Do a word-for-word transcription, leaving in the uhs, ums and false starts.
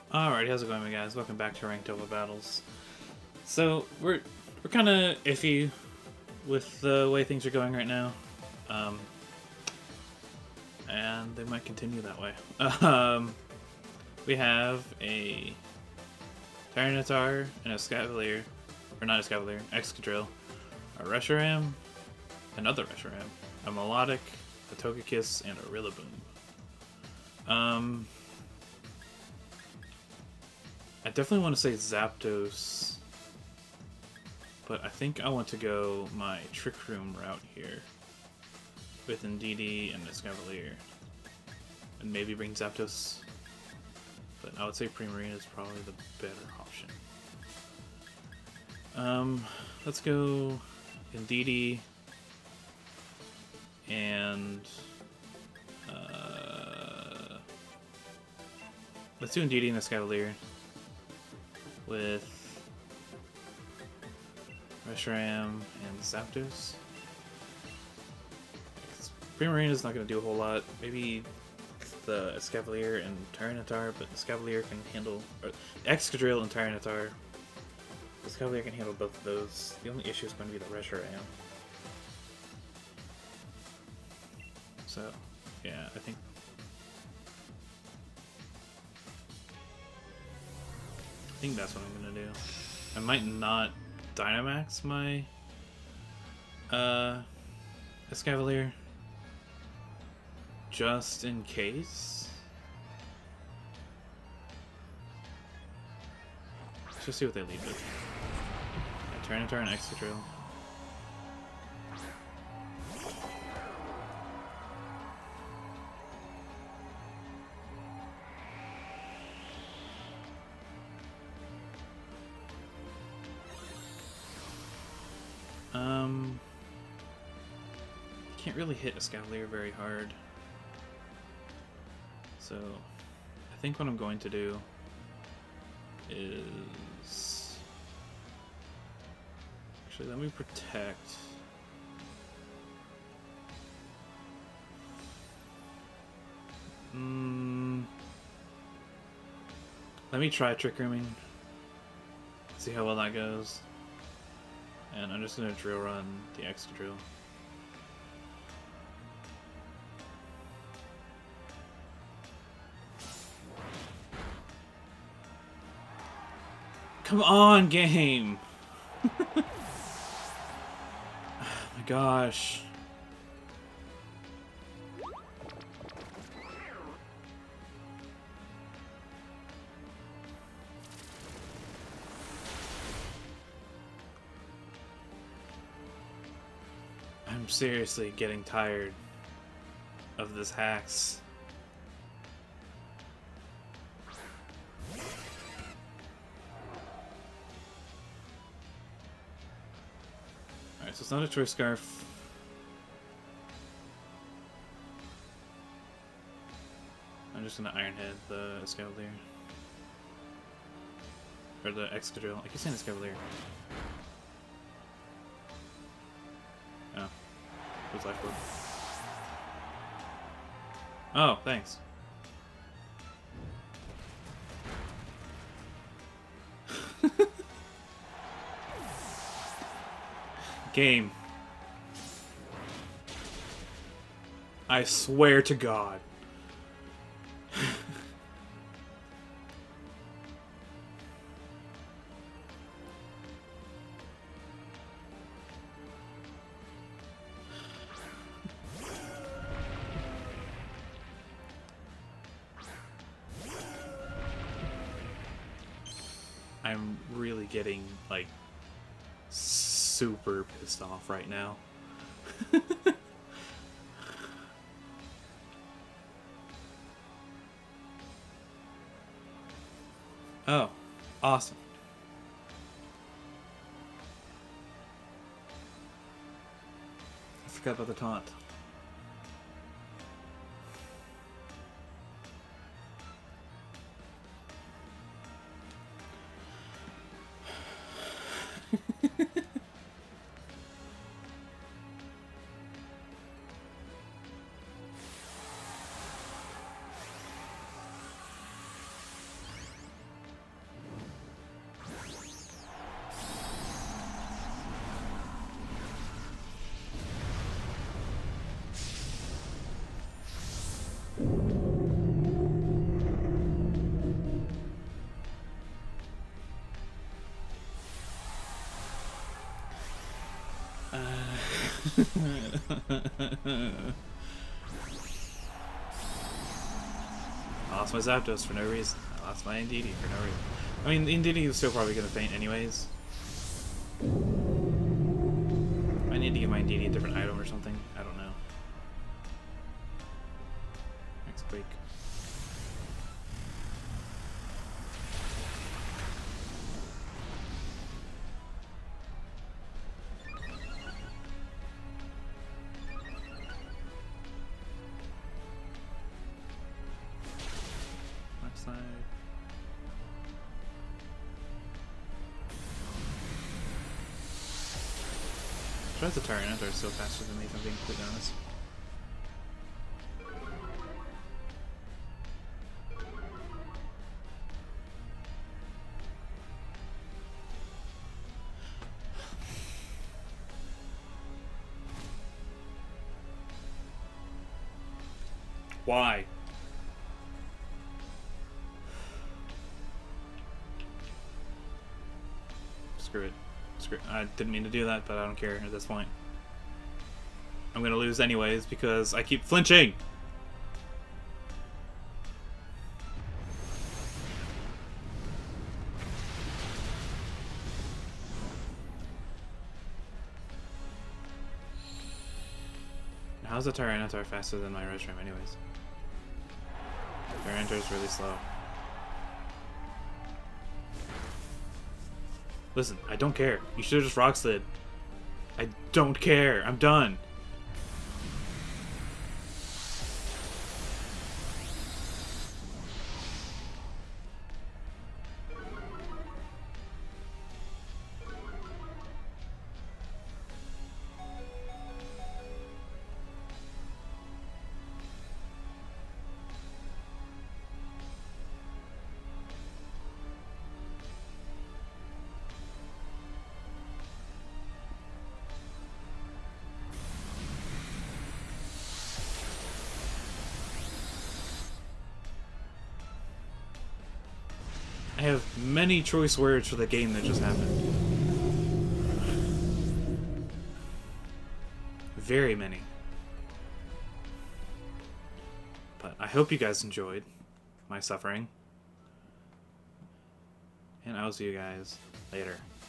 Alright, how's it going, my guys? Welcome back to Ranked Over Battles. So, we're we're kind of iffy with the way things are going right now. Um, and they might continue that way. Um, we have a Tyranitar and a Scavalier, or not a Scavalier, Excadrill, a Reshiram, another Reshiram, a Melodic, a Togekiss, and a Rillaboom. Um... I definitely want to say Zapdos, but I think I want to go my Trick Room route here with Indeedee and Escavalier, and maybe bring Zapdos, but I would say Primarina is probably the better option. Um, let's go Indeedee and uh, let's do Indeedee and Escavalier with Reshiram and Zapdos. Primarina's not going to do a whole lot. Maybe the Escavalier and Tyranitar, but Escavalier can handle... Or Excadrill and Tyranitar. Escavalier can handle both of those. The only issue is going to be the Reshiram. So, yeah, I think... I think that's what I'm gonna do. I might not Dynamax my uh, Escavalier just in case. Let's just see what they lead with. Yeah, Tyranitar and Excadrill. Um, can't really hit Escavalier very hard, so I think what I'm going to do is actually let me protect. Mm, let me try Trick Rooming, see how well that goes. And I'm just going to drill run the Excadrill. Come on, game! Oh my gosh. I'm seriously getting tired of this Hax. Alright, so it's not a Choice Scarf. I'm just gonna Iron Head the Escavalier. Or the Excadrill. I keep saying Escavalier. Oh. Who's life orb? Oh, thanks. Game. I swear to God. I'm really getting, like, super pissed off right now. Oh, awesome. I forgot about the taunt. I lost my Zapdos for no reason. I lost my Indeedee for no reason. I mean, Indeedee is still probably going to faint anyways. I need to give my Indeedee a different item or something. I don't know. Next week. Left side. Try the Tyranitar is still faster than me, if I'm being completely honest. Why? Screw it. Screw it. I didn't mean to do that, but I don't care at this point. I'm gonna lose anyways because I keep flinching! How's the Tyranitar faster than my Reshiram anyways? Tyranitar is really slow. Listen, I don't care. You should have just Rock Slid. I don't care. I'm done. I have many choice words for the game that just happened. Very many. But I hope you guys enjoyed my suffering. And I will see you guys later.